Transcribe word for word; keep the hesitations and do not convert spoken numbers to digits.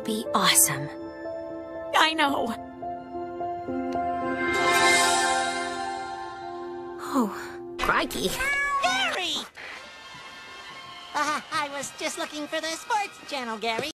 be awesome. I know. Oh, crikey. Gary! Uh, I was just looking for the sports channel, Gary.